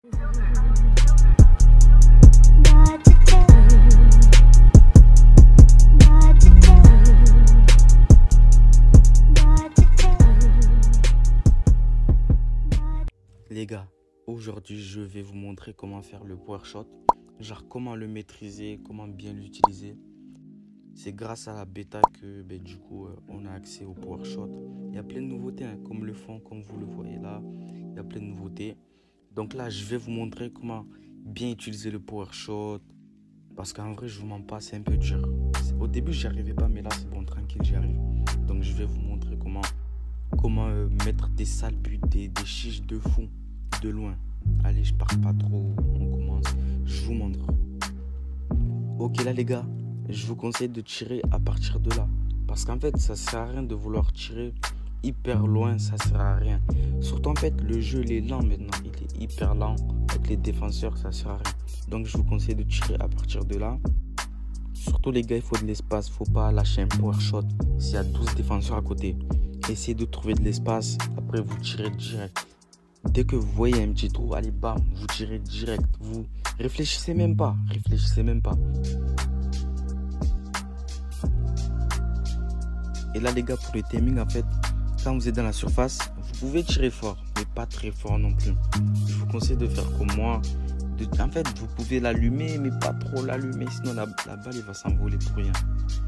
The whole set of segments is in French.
Les gars, aujourd'hui je vais vous montrer comment faire le power shot, genre comment le maîtriser, comment bien l'utiliser. C'est grâce à la bêta que du coup on a accès au power shot. Il y a plein de nouveautés hein, comme le fond, comme vous le voyez là, il y a plein de nouveautés. Donc là je vais vous montrer comment bien utiliser le power shot, parce qu'en vrai je vous mens pas, c'est un peu dur. Au début j'y arrivais pas, mais là c'est bon, tranquille, j'y arrive. Donc je vais vous montrer comment mettre des sales buts, des chiches de fond de loin. Allez, je parle pas trop, on commence, je vous montre. Ok là les gars, je vous conseille de tirer à partir de là, parce qu'en fait ça sert à rien de vouloir tirer hyper loin, ça sert à rien. Surtout en fait le jeu il est lent maintenant, il est hyper lent avec les défenseurs, ça sert à rien. Donc je vous conseille de tirer à partir de là. Surtout les gars, il faut de l'espace, faut pas lâcher un power shot s'il y a 12 défenseurs à côté. Essayez de trouver de l'espace, après vous tirez direct. Dès que vous voyez un petit trou, allez bam, vous tirez direct. Vous réfléchissez même pas, Et là les gars, pour le timing en fait, quand vous êtes dans la surface, vous pouvez tirer fort, mais pas très fort non plus. Je vous conseille de faire comme moi. En fait, vous pouvez l'allumer, mais pas trop l'allumer, sinon la balle elle va s'envoler pour rien.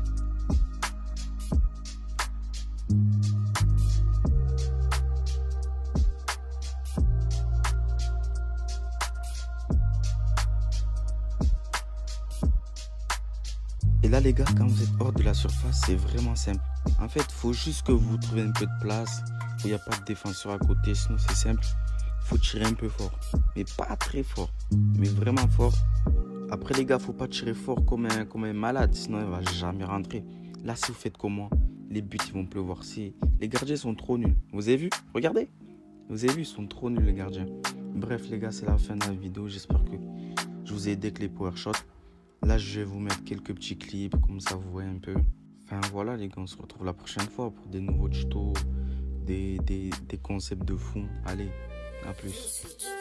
Et là les gars, quand vous êtes hors de la surface, c'est vraiment simple. En fait, il faut juste que vous trouviez un peu de place, où il n'y a pas de défenseur à côté, sinon c'est simple. Il faut tirer un peu fort, mais pas très fort, mais vraiment fort. Après les gars, faut pas tirer fort comme un malade, sinon il va jamais rentrer. Là, si vous faites comme moi, les buts ils vont pleuvoir. Si les gardiens sont trop nuls, vous avez vu? Regardez, vous avez vu, ils sont trop nuls les gardiens. Bref les gars, c'est la fin de la vidéo. J'espère que je vous ai aidé avec les power shots. Là, je vais vous mettre quelques petits clips, comme ça vous voyez un peu. Enfin voilà les gars, on se retrouve la prochaine fois pour des nouveaux tutos, des concepts de fond. Allez, à plus.